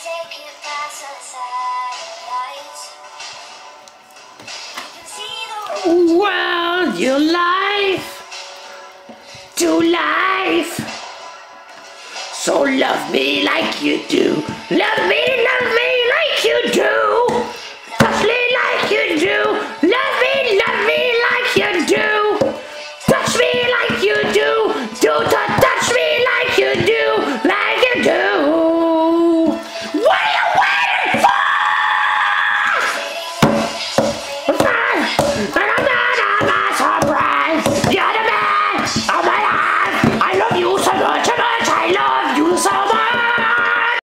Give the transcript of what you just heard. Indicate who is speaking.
Speaker 1: take you past the satellites. You can see the
Speaker 2: World, your life to life. So love me like you do. Love me like you do.